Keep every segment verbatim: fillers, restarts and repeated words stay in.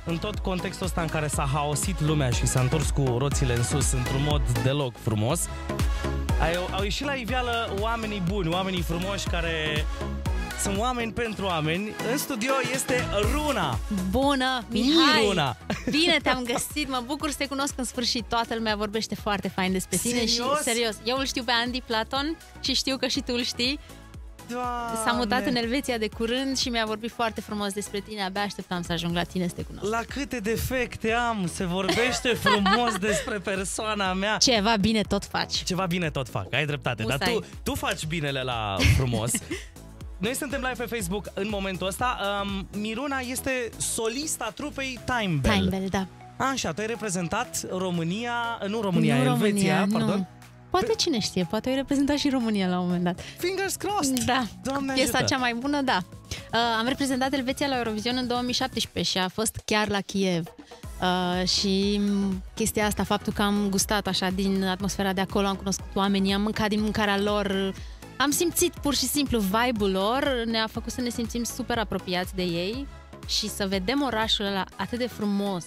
în tot contextul ăsta în care s-a haosit lumea și s-a întors cu roțile în sus într-un mod deloc frumos, au, au ieșit la iveală oamenii buni, oamenii frumoși care sunt oameni pentru oameni. În studio este Runa. Bună, Mihai! Runa. Bine te-am găsit, mă bucur să te cunosc în sfârșit. Toată lumea vorbește foarte fain despre tine. Serios? Și serios, eu îl știu pe Andy Platon și știu că și tu îl știi. Doamne. S-a mutat în Elveția de curând și mi-a vorbit foarte frumos despre tine. Abia așteptam să ajung la tine să te cunosc. La câte defecte am, se vorbește frumos despre persoana mea. Ceva bine tot faci. Ceva bine tot fac, ai dreptate. Musai. Dar tu, tu faci binele la frumos. Noi suntem live pe Facebook în momentul ăsta. um, Miruna este solista trupei Time Bell. Time Bell, da. Așa, tu ai reprezentat România, nu România, nu Elveția, România, pardon. Nu. Poate cine știe, poate ai reprezentat și România la un moment dat. Fingers crossed! Da, Doamne piesa ajută. cea mai bună, da. Uh, am reprezentat Elveția la Eurovision în două mii șaptesprezece și a fost chiar la Kiev. Uh, și chestia asta, faptul că am gustat așa din atmosfera de acolo, am cunoscut oamenii, am mâncat din mâncarea lor, am simțit pur și simplu vibe-ul lor, ne-a făcut să ne simțim super apropiați de ei și să vedem orașul ăla atât de frumos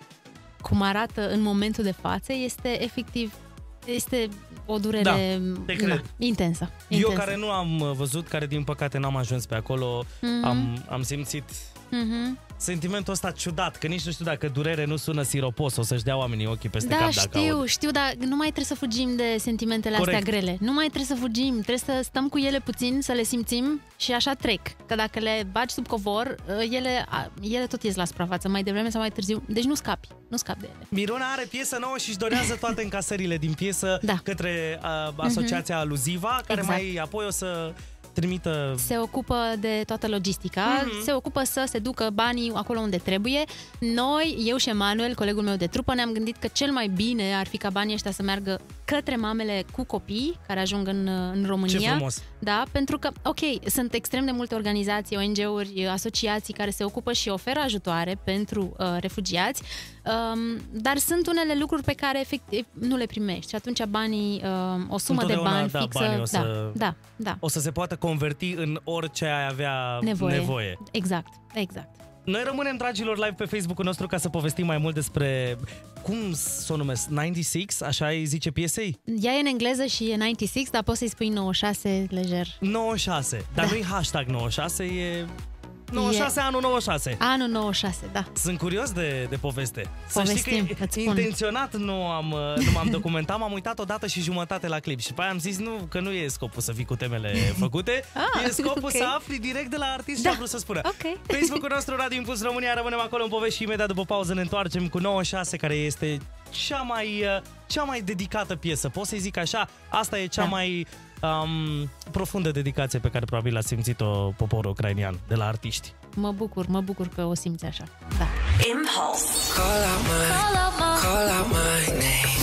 cum arată în momentul de față, este efectiv, este o durere Da, te cred. na, intensă, Eu intensă. care nu am văzut, care din păcate n-am ajuns pe acolo, Mhm. am, am simțit Mhm. sentimentul ăsta ciudat, că nici nu știu dacă durere nu sună siropos, o să-și dea oamenii ochii peste Da, cap dacă știu, aud. știu, dar nu mai trebuie să fugim de sentimentele Corect. astea grele. Nu mai trebuie să fugim, trebuie să stăm cu ele puțin, să le simțim și așa trec. Că dacă le bagi sub covor, ele, ele tot ies la suprafață, mai devreme sau mai târziu. Deci nu scapi, nu scapi de ele. Miruna are piesă nouă și își donează toate încasările din piesă Da. către uh, asociația Aluziva, care Exact. mai apoi o să trimită... Se ocupă de toată logistica, Mhm. se ocupă să se ducă banii acolo unde trebuie. Noi, eu și Emanuel, colegul meu de trupă, ne-am gândit că cel mai bine ar fi ca banii ăștia să meargă către mamele cu copii care ajung în, în România. Ce frumos! Da, pentru că, ok, sunt extrem de multe organizații, O N G-uri, asociații care se ocupă și oferă ajutoare pentru uh, refugiați, um, dar sunt unele lucruri pe care efectiv nu le primești și atunci banii, uh, o sumă de Întotdeauna, bani da, fixă, banii o să- da, da, da, O să se poată converti în orice ai avea nevoie. nevoie. Exact, exact. Noi rămânem, dragilor, live pe Facebook-ul nostru ca să povestim mai mult despre... Cum s-o numesc? nouăzeci și șase? Așa îi zice piesei? Ea e în engleză și e nouăzeci și șase, dar poți să-i spui nouăzeci și șase lejer. nouăzeci și șase. Dar Da. nu-i hashtag nouăzeci și șase, e... nouăzeci și șase, E- anul nouăzeci și șase. Anul nouăzeci și șase, da. Sunt curios de, de poveste. Să Povestim, știi că îți spun. intenționat nu, am, nu m-am documentat, m-am uitat o dată și jumătate la clip și pe aia am zis nu, că nu e scopul să fii cu temele făcute, Ah, e scopul ok. să afli direct de la artist Da. ce a vrut să spună. Ok. Facebook-ul nostru Radio Impuls România, rămânem acolo în povești și imediat după pauză ne întoarcem cu nouăzeci și șase, care este cea mai, uh, cea mai dedicată piesă. Pot să-i zic așa, asta e cea Da. mai um, profundă dedicație pe care probabil a simțit-o poporul ucrainian de la artiști. Mă bucur, mă bucur că o simți așa. Da. Impulse. Call out my, call out my name.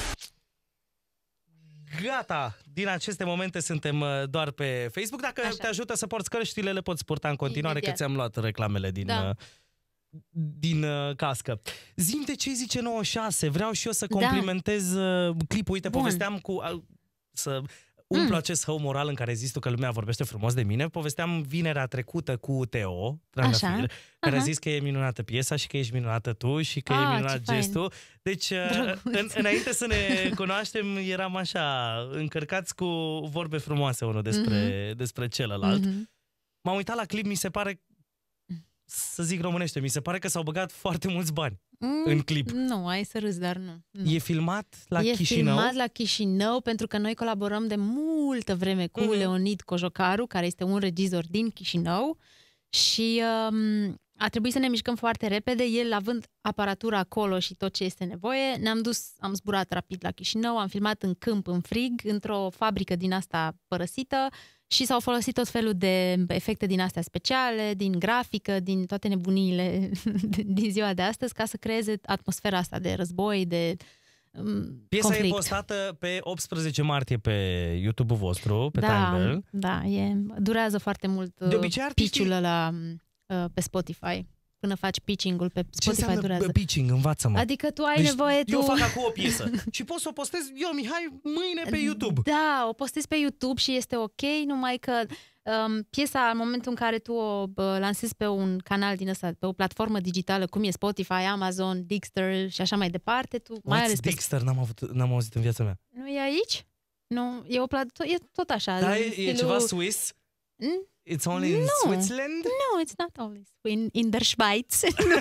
Gata! Din aceste momente suntem uh, doar pe Facebook. Dacă Așa. te ajută să porți căștile, le poți purta în continuare, Imediat. că ți-am luat reclamele din, Da. uh, din uh, cască. Zi-mi de ce zice nouăzeci și șase. Vreau și eu să Da. complimentez uh, clipul. Uite, Bun. povesteam cu... Uh, să umplu Mm. acest hău moral în care zis tu că lumea vorbește frumos de mine. Povesteam vinerea trecută cu Teo Trandafir, Așa. care a Aha. zis că e minunată piesa și că ești minunată tu și că e Ah, minunat ce fain. gestul. Deci, uh, Drăguț. în, înainte să ne cunoaștem, eram așa, încărcați cu vorbe frumoase unul despre, Mhm. despre celălalt. Mhm. M-am uitat la clip, mi se pare, să zic românește, mi se pare că s-au băgat foarte mulți bani Mm, în clip. Nu, ai să râzi, dar nu. nu. E filmat la e Chișinău. filmat la Chișinău pentru că noi colaborăm de multă vreme cu Mhm. Leonid Cojocaru, care este un regizor din Chișinău și um, a trebuit să ne mișcăm foarte repede. El, având aparatura acolo și tot ce este nevoie, ne-am dus, am zburat rapid la Chișinău, am filmat în câmp, în frig, într-o fabrică din asta părăsită și s-au folosit tot felul de efecte din astea speciale, din grafică, din toate nebuniile din ziua de astăzi, ca să creeze atmosfera asta de război, de um, Piesa conflict. e postată pe optsprezece martie pe YouTube-ul vostru, pe da, Time Bell. da, e, durează foarte mult De obicei, artiștii- piciul ăla uh, pe Spotify până faci pitching-ul pe Ce Spotify înseamnă durează. pitching? Învață-mă. Adică tu ai deci nevoie eu tu... fac acum o piesă și pot să o postez eu, Mihai, mâine pe YouTube. Da, o postezi pe YouTube și este ok, numai că um, piesa, în momentul în care tu o bă, lansezi pe un canal din ăsta, pe o platformă digitală, cum e Spotify, Amazon, Dixter și așa mai departe, tu mai What's ales pe... Dixter? N-am, avut, n-am auzit în viața mea. Nu e aici? Nu, e, o plat... e tot așa. Da, în e, stilul... e ceva Swiss? Mm? It's only in No. Switzerland? No, it's not only in, in der Schweiz.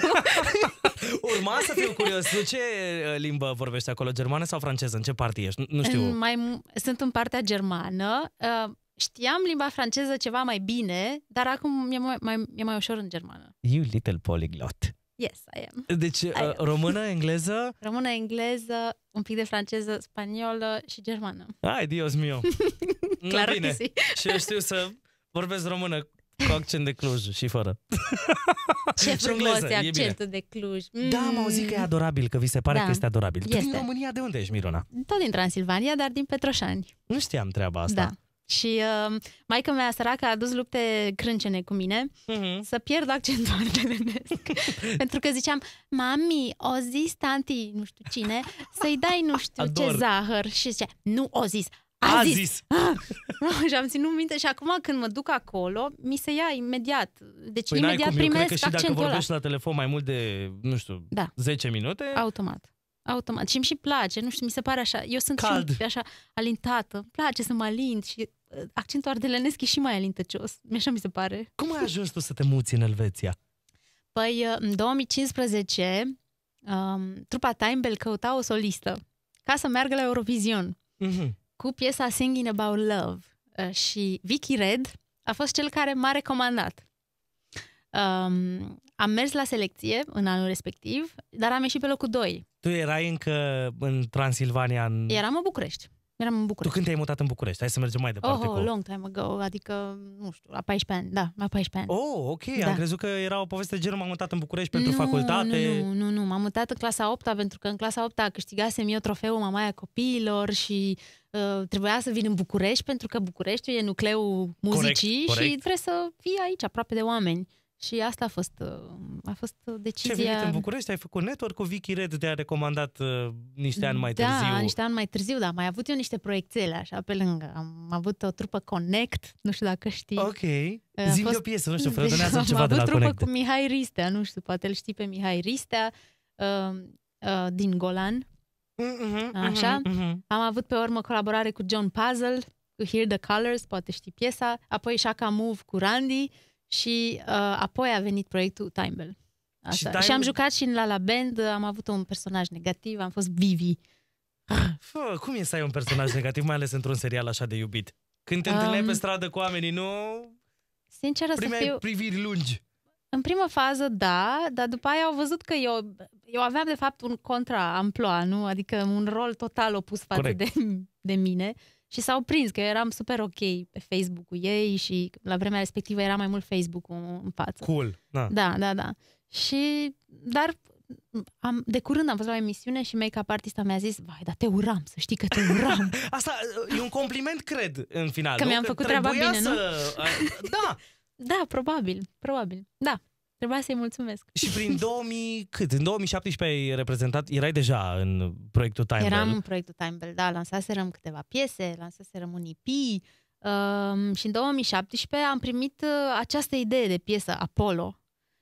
Urma să fiu curios. Tu ce limbă vorbești acolo? Germană sau franceză? În ce parte ești? Nu, nu știu. Mai, sunt în partea germană. Uh, știam limba franceză ceva mai bine, dar acum e mai, mai, e mai ușor în germană. You little polyglot. Yes, I am. Deci, uh, română, engleză? Română, engleză, un pic de franceză, spaniolă și germană. Ai, Dios mio. Clar bine. că si. Și eu știu să vorbesc română cu accent de Cluj și fără. Ce Și frumos engleză, e e accentul de Cluj. Mm. Da, m-au zis că e adorabil, că vi se pare Da. că este adorabil. Tu Este. din România de unde ești, Miruna? Tot din Transilvania, dar din Petroșani. Nu știam treaba asta. Da. Și uh, maica mea săracă a adus lupte crâncene cu mine Mm-hmm. să pierd accentul ardelenesc. Pentru că ziceam, mami, o zis tanti, nu știu cine, să-i dai nu știu Ador. ce zahăr. Și zicea, nu, o zis, a, A zis. zis. Ah! Și am ținut minte și acum când mă duc acolo, mi se ia imediat. Deci Păi n-ai imediat cum, eu cred primesc că și dacă accentul ăla. vorbești la telefon mai mult de, nu știu, Da. zece minute, Automat. Automat. Și îmi și place, nu știu, mi se pare așa. Eu sunt Cald. și un pic așa alintată. Îmi place să mă alint și uh, accentul ardelenesc e și mai alintăcios. Așa mi se pare. cum ai ajuns tu să te muți în Elveția? Păi, uh, în două mii cincisprezece, um, trupa Time Bell căuta o solistă ca să meargă la Eurovision Mm-hmm. cu piesa Singing About Love. Uh, și Vicky Red a fost cel care m-a recomandat. Um, am mers la selecție în anul respectiv, dar am ieșit pe locul doi. Tu erai încă în Transilvania. În... Eram în București. Eram în Tu București. când te-ai mutat în București? Hai să mergem mai departe. Oh, cu... long time ago, adică, nu știu, la paisprezece ani, da, la paisprezece ani. Oh, ok, Da. am crezut că era o poveste genul m-am mutat în București pentru nu, facultate. Nu, nu, nu, m-am mutat în clasa a opta pentru că în clasa a opta câștigasem eu trofeul Mamaia Copiilor și uh, trebuia să vin în București pentru că Bucureștiul e nucleul muzicii Corect, corect. și trebuie să fii aici, aproape de oameni. Și asta a fost, uh, a fost Ce decizia... ai venit în București? Ai făcut network cu Vicky Red, te-a recomandat uh, niște ani mai da, târziu. niște ani mai târziu, da. Mai avut eu niște proiectele așa pe lângă. Am avut o trupă Connect, nu știu dacă știi. Ok. A Zi-mi fost- o piesă, nu știu, frădănează Am ceva de la avut trupă Connect. cu Mihai Ristea, nu știu, poate îl știi pe Mihai Ristea, uh, uh, din Golan. Mhm, Așa? mhm, mhm. Am avut pe urmă colaborare cu John Puzzle, cu Hear the Colors, poate știi piesa, apoi Shaka Move cu Randy și uh, apoi a venit proiectul Time Bell. Asta. Și Și, Time- și am jucat și în La La Band, am avut un personaj negativ, am fost Vivi. Fă, cum e să ai un personaj negativ, mai ales într-un serial așa de iubit? Când te um... întâlneai pe stradă cu oamenii, nu Sinceră să primeai fiu... priviri lungi. În prima fază, da, dar după aia au văzut că eu, eu aveam, de fapt, un contra-amploa, nu? Adică un rol total opus față de, de mine și s-au prins că eu eram super ok pe Facebook cu ei și la vremea respectivă era mai mult Facebook-ul în față. Cool. Da. Da, da, da. Și, dar am, de curând am fost la o emisiune și make-up artista mi-a zis, vai, dar te uram, să știi că te uram. Asta e un compliment, cred, în final. Că nu? mi-am făcut treaba trebuia bine, nu? să... Da. Da, probabil, probabil. Da, trebuia să-i mulțumesc. Și prin două mii, cât? În două mii șaptesprezece ai reprezentat, erai deja în proiectul Time Eram Bell. în proiectul Time Bell, da, lansaserăm câteva piese, lansaserăm un E P um, și în două mii șaptesprezece am primit uh, această idee de piesă, Apollo.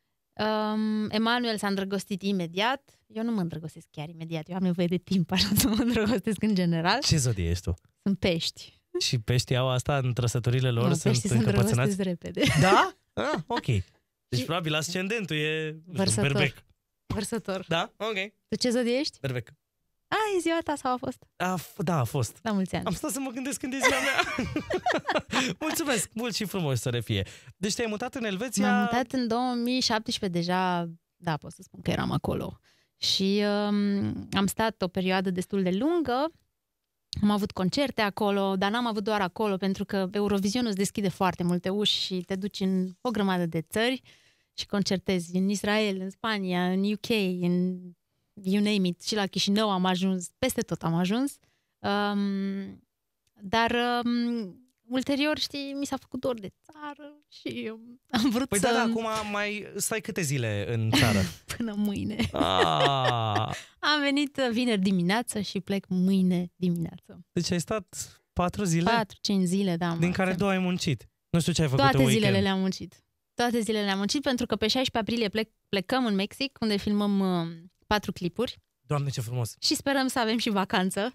Um, Emanuel s-a îndrăgostit imediat. Eu nu mă îndrăgostesc chiar imediat, eu am nevoie de timp așa să mă îndrăgostesc în general. Ce zodie ești tu? Sunt pești. Și peștii au asta în trăsăturile lor? Nu, sunt peștii se încăpățânați? îndrăgostesc repede. Da? Ah, ok. Deci Și- probabil ascendentul e nu știu, Vărsător. berbec. Vărsător. Da? Ok. Tu ce zodie ești? Berbec. A, e ziua ta sau a fost? A, f- da, a fost. La mulți ani. Am stat să mă gândesc când e ziua mea. Mulțumesc, mult și frumos să refie. Deci te-ai mutat în Elveția... M-am mutat în două mii șaptesprezece deja, da, pot să spun că eram acolo. Și um, am stat o perioadă destul de lungă, am avut concerte acolo, dar n-am avut doar acolo, pentru că Eurovisionul îți deschide foarte multe uși și te duci în o grămadă de țări și concertezi în Israel, în Spania, în U K, în you name it, și la Chișinău am ajuns, peste tot am ajuns. Um, dar um, ulterior, știi, mi s-a făcut dor de țară și am vrut păi să... Păi da, acum mai stai câte zile în țară? Până mâine. Ah. Am venit vineri dimineață și plec mâine dimineață. Deci ai stat patru zile? Patru, cinci zile, da. Din care două ai muncit. Nu știu ce ai făcut Toate în weekend. zilele le-am muncit. Toate zilele le-am muncit pentru că pe șaisprezece aprilie plec, plecăm în Mexic, unde filmăm uh, patru clipuri. Doamne, ce frumos! Și sperăm să avem și vacanță.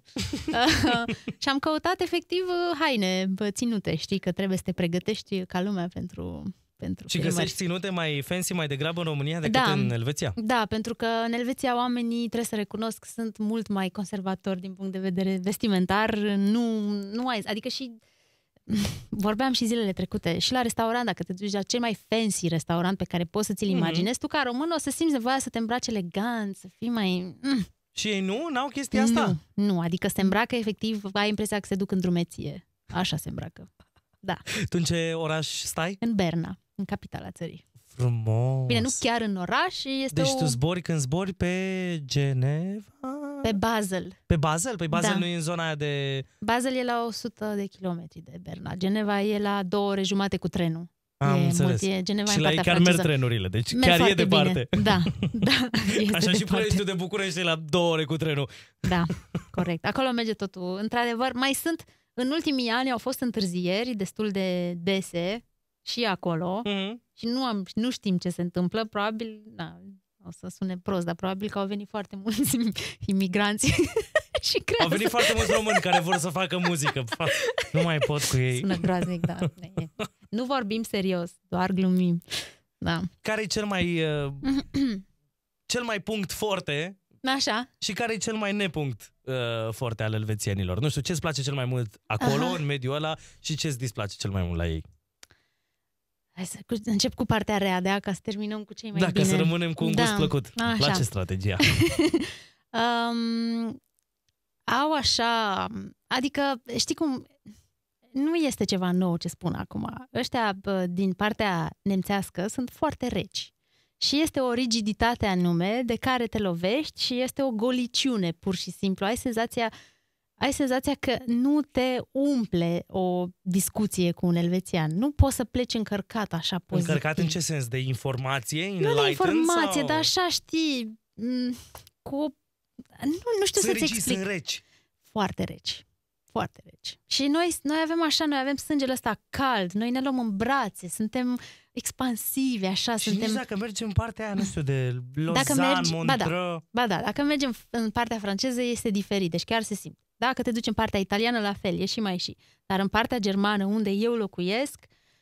Și am căutat efectiv haine ținute. Știi că trebuie să te pregătești ca lumea pentru, pentru Și filmări. găsești ținute mai fancy, mai degrabă în România decât da, în Elveția? Da, pentru că în Elveția oamenii, trebuie să recunosc, sunt mult mai conservatori din punct de vedere vestimentar. Nu, nu ai, adică și vorbeam și zilele trecute, și la restaurant, dacă te duci la cel mai fancy restaurant pe care poți să ți-l imaginezi, mm-hmm. tu ca român o să simți nevoia să te îmbraci elegant, să fii mai... Mm. Și ei nu? N-au chestia asta? Nu, nu, adică se îmbracă efectiv, ai impresia că se duc în drumeție. Așa se îmbracă. Da. Tu în ce oraș stai? În Berna, în capitala țării. Frumos! Bine, nu chiar în oraș, este Deci o... tu zbori când zbori pe Geneva? Pe Basel. Pe Basel? Păi Basel da. nu e în zona aia de... Basel e la o sută de kilometri de Berna. Geneva e la două ore jumate cu trenul. Am e înțeles. Mult, e Geneva și în la ei partea chiar franceză. merg trenurile, deci merg chiar e departe. Bine. Da, da. Așa și Ploieștiul de București e la două ore cu trenul. Da, corect. Acolo merge totul. Într-adevăr, mai sunt, în ultimii ani au fost întârzieri destul de dese și acolo Mm-hmm. și nu, am, nu știm ce se întâmplă. Probabil, na, o să sune prost, dar probabil că au venit foarte mulți imigranți și creează... Au venit foarte mulți români care vor să facă muzică. Nu mai pot cu ei. Sună groaznic, da. Nu vorbim serios, doar glumim. Da. Care e cel mai uh, cel mai punct forte Așa. și care e cel mai nepunct uh, forte al elvețienilor? Nu știu, ce-ți place cel mai mult acolo, Aha. în mediul ăla, și ce-ți displace cel mai mult la ei? Hai să încep cu partea rea, de ca să terminăm cu cei mai da, bine. Da, ca să rămânem cu un da. gust plăcut. Așa. Îmi place strategia. um, au așa... Adică, știi cum... Nu este ceva nou ce spun acum. Ăștia din partea nemțească sunt foarte reci. Și este o rigiditate anume de care te lovești și este o goliciune, pur și simplu. Ai senzația, ai senzația că nu te umple o discuție cu un elvețian. Nu poți să pleci încărcat așa pozitiv. Încărcat în ce sens? De informație? Nu de informație, sau... dar așa, știi, cu... Nu, nu știu sunt să-ți regi, explic. Sunt reci. Foarte reci. Foarte reci. Și noi, noi avem așa, noi avem sângele ăsta cald, noi ne luăm în brațe, suntem expansivi, așa, și suntem... nici dacă mergem în partea aia, nu știu, de Lausanne, mergi... Montreux... Ba da, ba da, dacă mergem în partea franceză este diferit, deci chiar se simte. Dacă te duci în partea italiană, la fel, e și mai și. Dar în partea germană, unde eu locuiesc,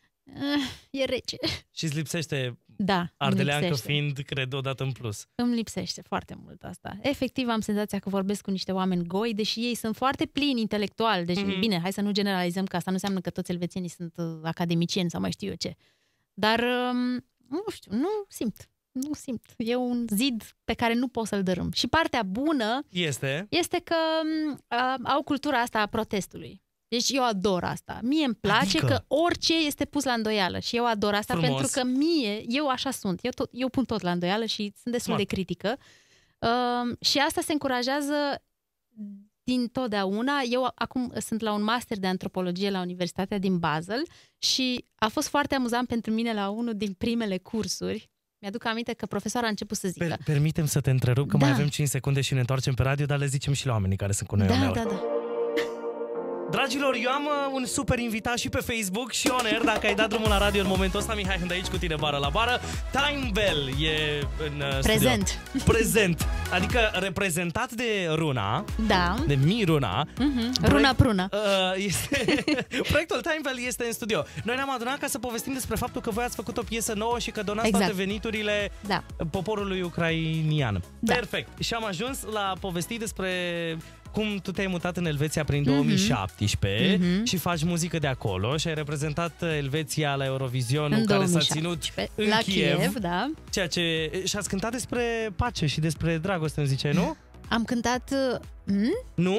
e rece. Și îți lipsește da, ardeleancă fiind, cred, odată în plus. Îmi lipsește foarte mult asta. Efectiv am senzația că vorbesc cu niște oameni goi, deși ei sunt foarte plini intelectual. Deci, mm-hmm. bine, hai să nu generalizăm, că asta nu înseamnă că toți elvețienii sunt uh, academicieni sau mai știu eu ce. Dar, um, nu știu, nu simt. Nu simt. E un zid pe care nu pot să-l dărâm. Și partea bună este, este că uh, au cultura asta a protestului. Deci eu ador asta. Mie îmi place adică... că orice este pus la îndoială și eu ador asta. Frumos. Pentru că mie, eu așa sunt, eu, tot, eu pun tot la îndoială și sunt destul Smart. de critică. Uh, și asta se încurajează din totdeauna. Eu acum sunt la un master de antropologie la Universitatea din Basel și a fost foarte amuzant pentru mine la unul din primele cursuri. Mi-aduc aminte că profesoara a început să zică... Per permitem să te întrerup, că da. mai avem cinci secunde și ne întoarcem pe radio, dar le zicem și la oamenii care sunt cu noi. Da, da, da. Dragilor, eu am un super invitat și pe Facebook și on air, dacă ai dat drumul la radio în momentul ăsta. Mihai, când aici cu tine bară la bară. Time Bell e în Prezent. Studio. Prezent. Adică reprezentat de Runa. Da. De Miruna. Mm-hmm. Runa Pruna. Uh, este, proiectul Time Bell este în studio. Noi ne-am adunat ca să povestim despre faptul că voi ați făcut o piesă nouă și că donați exact. toate veniturile da. poporului ucrainian. Da. Perfect. Și am ajuns la povesti despre cum tu te-ai mutat în Elveția prin două mii șaptesprezece mm-hmm. și faci muzică de acolo și ai reprezentat Elveția la Eurovision, care s-a ținut în la Kiev, Kiev, da. Ceea ce... Și ați cântat despre pace și despre dragoste, îmi ziceai, nu? Am cântat... Mm? Nu?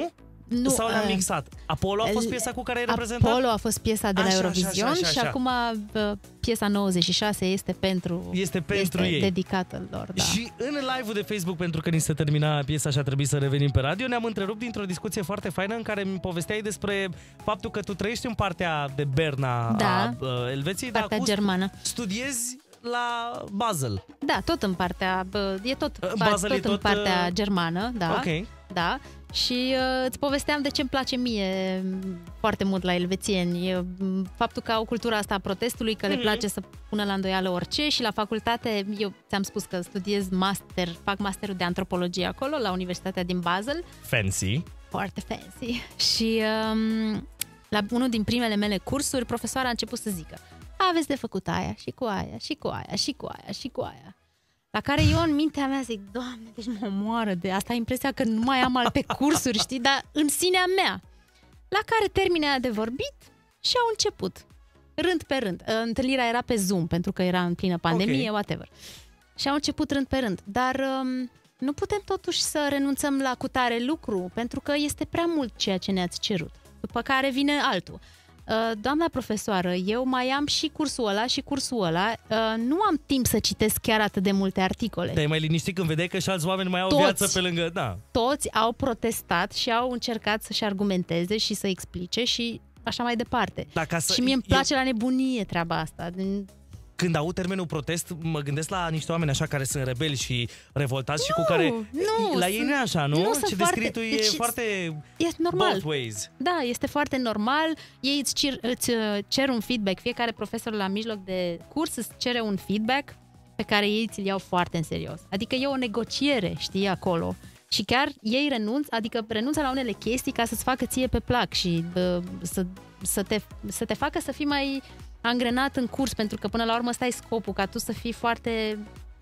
Nu, sau le-am uh, mixat? Apollo a fost piesa cu care ai reprezentat? Apollo a fost piesa de la Așa, Eurovision așa, așa, așa. și acum uh, piesa nouăzeci și șase este pentru, Este pentru este ei. dedicată lor. Da. Și în live-ul de Facebook, pentru că ni se termina piesa și a trebuit să revenim pe radio, ne-am întrerupt dintr-o discuție foarte faină în care mi povesteai despre faptul că tu trăiești în partea de Berna Da. a uh, Elveției, dar Partea acum germană. studiezi la Basel. Da, tot în partea, bă, e tot, Uh, ba- Basel tot, e tot, în partea uh, germană, da. Ok. Da. Și uh, îți povesteam de ce îmi place mie m, foarte mult la elvețieni. E, m, faptul că au cultura asta a protestului, că le Mhm. place să pună la îndoială orice și la facultate, eu ți-am spus că studiez master, fac masterul de antropologie acolo, la Universitatea din Basel. Fancy. Foarte fancy. Și um, la unul din primele mele cursuri, profesoara a început să zică: aveți de făcut aia și cu aia și cu aia și cu aia și cu aia. La care eu în mintea mea zic: Doamne, deci mă omoară de asta, ai impresia că nu mai am alte cursuri, știi, dar în sinea mea. La care termine aia de vorbit și au început, rând pe rând. Întâlnirea era pe Zoom, pentru că era în plină pandemie, Ok. whatever. Și au început rând pe rând, dar um, nu putem totuși să renunțăm la cutare lucru, pentru că este prea mult ceea ce ne-ați cerut. După care vine altul. Uh, Doamna profesoară, eu mai am și cursul ăla și cursul ăla. Uh, Nu am timp să citesc chiar atât de multe articole. Te-ai mai liniștit când vedeai că și alți oameni mai au Toți. viață pe lângă... Da. Toți au protestat și au încercat să-și argumenteze și să explice și așa mai departe. Da, ca să- Și mie îmi eu- place la nebunie treaba asta. Din- Când aud termenul protest, mă gândesc la niște oameni așa care sunt rebeli și revoltați și cu care... nu, la ei sunt- nu e așa, nu? nu, Ce sunt descrii foarte- tu e deci- foarte... E normal. Both ways. Da, este foarte normal. Ei îți cer, îți uh, cer un feedback. Fiecare profesor la mijloc de curs îți cere un feedback pe care ei ți-l iau foarte în serios. Adică e o negociere, știi, acolo. Și chiar ei renunță, adică renunță la unele chestii ca să-ți facă ție pe plac și bă, să, să, te, să te facă să fii mai angrenat în curs, pentru că până la urmă ăsta e scopul, ca tu să fii foarte...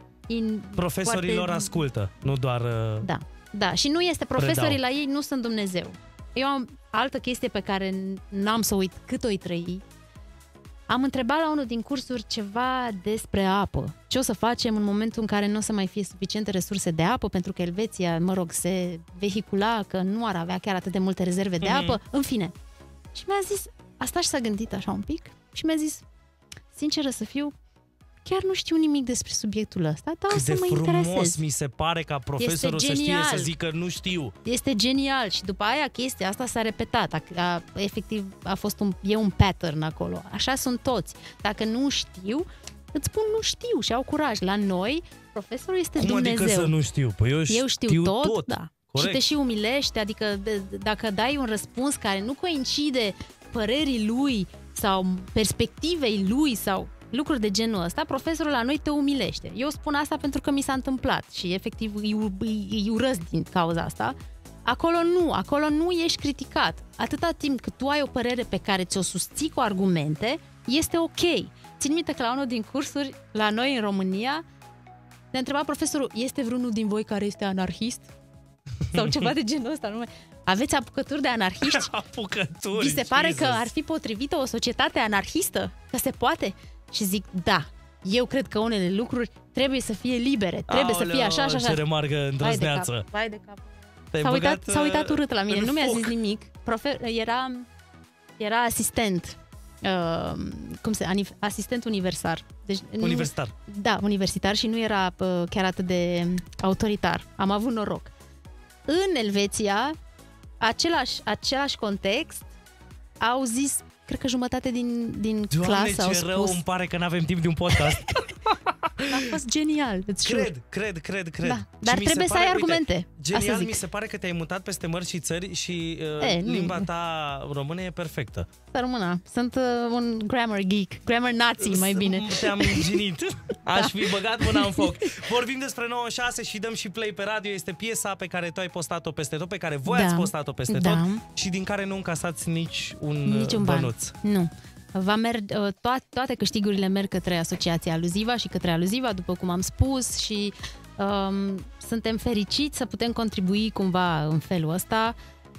In, Profesorii lor foarte, ascultă, nu doar... uh, Da, da. Și nu este, profesorii Predau. la ei nu sunt Dumnezeu. Eu am altă chestie pe care n-am să uit cât o-i trăi. Am întrebat la unul din cursuri ceva despre apă. Ce o să facem în momentul în care nu o să mai fie suficiente resurse de apă, pentru că Elveția, mă rog, se vehicula că nu ar avea chiar atât de multe rezerve de Mhm. apă. În fine. Și mi-a zis, a stat și s-a gândit așa un pic și mi-a zis, sinceră să fiu, chiar nu știu nimic despre subiectul ăsta, dar o Cât să de mă frumos interesez. mi se pare ca profesorul să știe genial. să zică nu știu. Este genial și după aia chestia asta s-a repetat. A, a, efectiv a fost un, e un pattern acolo. Așa sunt toți. Dacă nu știu, îți spun nu știu și au curaj. La noi, profesorul este Cum Dumnezeu. adică să nu știu? Păi eu, Eu știu tot, tot. da. Corect. Și te și umilește, adică de, dacă dai un răspuns care nu coincide părerii lui sau perspectivei lui sau lucruri de genul ăsta, profesorul la noi te umilește. Eu spun asta pentru că mi s-a întâmplat și efectiv îi, îi, îi urăsc din cauza asta. Acolo nu, acolo nu ești criticat. Atâta timp cât tu ai o părere pe care ți-o susții cu argumente, este ok. Țin minte că la unul din cursuri, la noi în România, ne întreba profesorul, este vreunul din voi care este anarhist? Sau ceva de genul ăsta, nu mai... Aveți apucături de anarhiști? Apucături, Vi se pare Jesus. că ar fi potrivită o societate anarhistă? Că se poate? Și zic, da, eu cred că unele lucruri trebuie să fie libere, trebuie Aoleu, să fie așa și așa. ce remarcă Vai de cap, îndrăzneață. vai de cap. Te-ai S-a uitat, băgat, s-a uitat uh, urât la mine, în nu mi-a foc. zis nimic. Profe- era, era asistent, uh, cum se, anif- asistent universitar. Deci, nu- Universitar. Da, universitar și nu era uh, chiar atât de autoritar. Am avut noroc. În Elveția, același, același context, au zis, cred că jumătate din, din Doamne, clasă au ce spus. rău îmi pare că n-avem timp de un podcast. A fost genial, îți jur. Cred, cred, cred, cred. Da, Și dar mi se trebuie să pare, ai uite, argumente, asta Genial, zic. mi se pare că te-ai mutat peste mări și țări și uh, E, nu. limba ta română e perfectă. Să rămână. Sunt uh, un grammar geek, grammar nazi mai bine. Te-am inginit. Aș fi băgat mâna în foc. Vorbim despre nouă șase și dăm și play pe radio. Este piesa pe care tu ai postat-o peste tot, pe care voi Da. ați postat-o peste Da. tot și din care nu încasați nici un Niciun ban. bănuț. Nu. Va merg, toate, toate câștigurile merg către Asociația Aluziva și către Aluziva, după cum am spus, și um, suntem fericiți să putem contribui cumva în felul ăsta.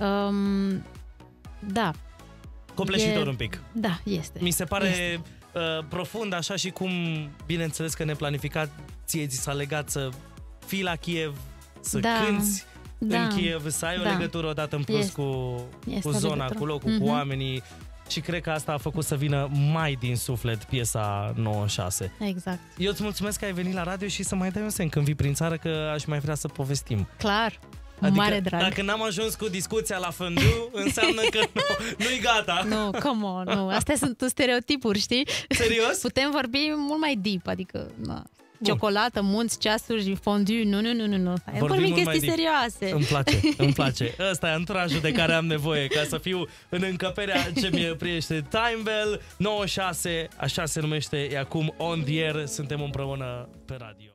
Um, da. Copleșitor E- un pic. Da, este. Mi se pare Este. uh, profund, așa și cum, bineînțeles că neplanificat, ție ți s-a legat să fii la Kiev, să Da. cânți da. în Kiev, să ai da. o legătură odată în plus este. cu, Este cu zona, legătură. cu locul, mm-hmm. cu oamenii. Și cred că asta a făcut să vină mai din suflet piesa nouăzeci și șase. Exact. Eu îți mulțumesc că ai venit la radio și să mai dai un semn când vii prin țară, că aș mai vrea să povestim. Clar. Adică, mare drag. Dacă n-am ajuns cu discuția la fondue, înseamnă că nu, nu-i gata. Nu, come on, nu. Astea sunt stereotipuri, știi? Serios? Putem vorbi mult mai deep, adică... Na. Ciocolată, munți, ceasuri, fondue, nu, nu, nu, nu, nu. Vorbim, vorbim chestii serioase. Îmi place, îmi place. Ăsta e anturajul de care am nevoie ca să fiu în încăperea ce mi-e priește. Time Bell nouăzeci și șase, așa se numește, e acum On The Air, suntem împreună pe radio.